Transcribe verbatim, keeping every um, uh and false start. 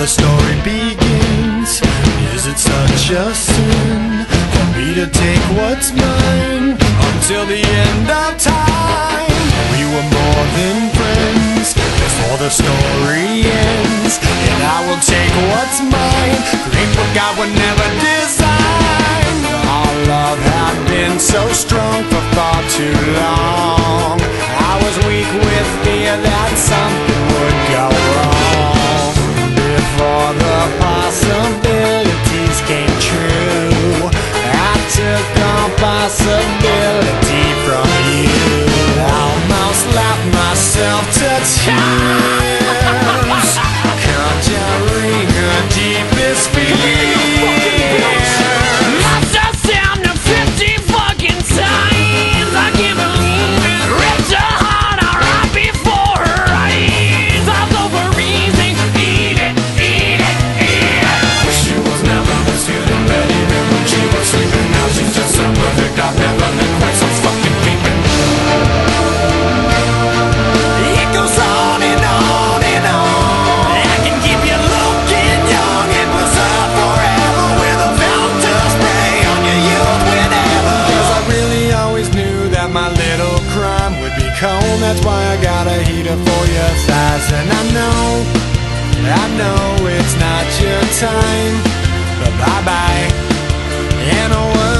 story begins. Is it such a sin for me to take what's mine until the end of time? We were more than friends before the story ends, and I will take what's mine, create what God would never design. Our love had been so strong for far too long. I was weak with fear that something would go wrong before the possibilities came true. I took on possibility from you. Almost left myself to tears, conjuring her deepest fears. Lost the sound of fifty fucking times. I can't believe it. Ripped her heart out right before her eyes. I was overeasing. Eat it, eat it, eat it. Wish she was never this good and ready. Even when she was sleeping, now she's just so perfect. I've never been quite so fucking creeping. It goes on and on and on. I can keep you looking young. It was up forever with a fountain spray on your youth whenever. Cause I really always knew that my little crime would be cold. That's why I got a heater for your thighs. And I know, I know it's not your time, but bye bye. And a word